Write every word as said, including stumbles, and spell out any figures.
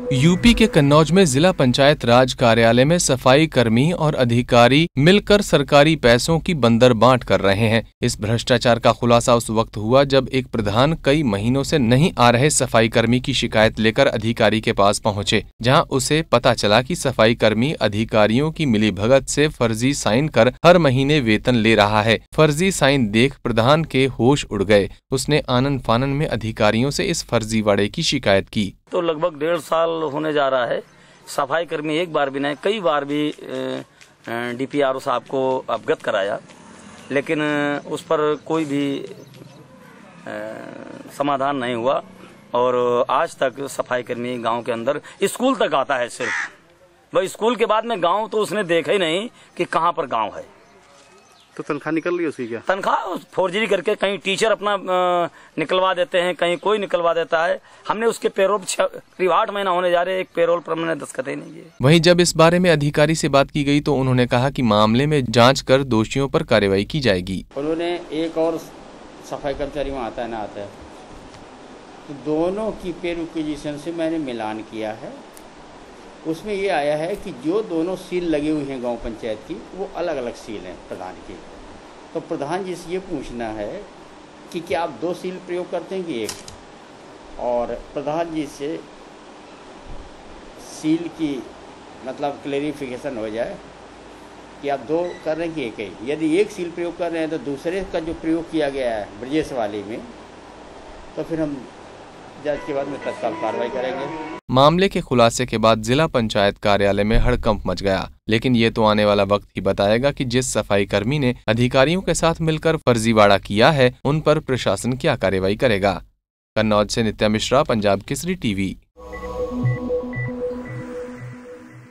UP के कन्नौज में जिला पंचायत राज कार्यालय में सफाई कर्मी और अधिकारी मिलकर सरकारी पैसों की बंदर बांट कर रहे हैं। इस भ्रष्टाचार का खुलासा उस वक्त हुआ जब एक प्रधान कई महीनों से नहीं आ रहे सफाई कर्मी की शिकायत लेकर अधिकारी के पास पहुंचे, जहां उसे पता चला कि सफाई कर्मी अधिकारियों की मिलीभगत से फर्जी साइन कर हर महीने वेतन ले रहा है। फर्जी साइन देख प्रधान के होश उड़ गए। उसने आनन फानन में अधिकारियों से इस फर्जीवाड़े की शिकायत की। तो लगभग डेढ़ साल होने जा रहा है। सफाई कर्मी एक बार भी नहीं, कई बार भी डीपीआरओ साहब को अवगत कराया, लेकिन उस पर कोई भी समाधान नहीं हुआ। और आज तक सफाई कर्मी गांव के अंदर स्कूल तक आता है सिर्फ। वह स्कूल के बाद में गांव तो उसने देखा ही नहीं कि कहां पर गांव है। तो तनख्वाह निकल रही है उसकी क्या? तनख्वाह फोर्जरी करके कहीं टीचर अपना निकलवा देते हैं, कहीं कोई निकलवा देता है। हमने उसके पेरोल करीब आठ महीना होने जा रहे, एक पेरोल पर हमने दस्तखत ही नहीं किए। वहीं जब इस बारे में अधिकारी से बात की गई तो उन्होंने कहा कि मामले में जांच कर दोषियों पर कार्रवाई की जाएगी। उन्होंने एक और सफाई कर्मचारी वहाँ आता है ना आता है, तो दोनों की पे रिक्विजिशन से मैंने मिलान किया है। उसमें ये आया है कि जो दोनों सील लगे हुए हैं गांव पंचायत की, वो अलग अलग सील हैं प्रधान की। तो प्रधान जी से ये पूछना है कि क्या आप दो सील प्रयोग करते हैं कि एक, और प्रधान जी से सील की मतलब क्लेरिफिकेशन हो जाए कि आप दो कर रहे हैं कि एक ही। यदि एक सील प्रयोग कर रहे हैं तो दूसरे का जो प्रयोग किया गया है ब्रजेश वाली में, तो फिर हम जांच के बाद में तत्काल कार्रवाई करेंगे। मामले के खुलासे के बाद जिला पंचायत कार्यालय में हड़कंप मच गया, लेकिन ये तो आने वाला वक्त ही बताएगा कि जिस सफाई कर्मी ने अधिकारियों के साथ मिलकर फर्जीवाड़ा किया है, उन पर प्रशासन क्या कार्रवाई करेगा। कन्नौज से नित्या मिश्रा, पंजाब केसरी टीवी।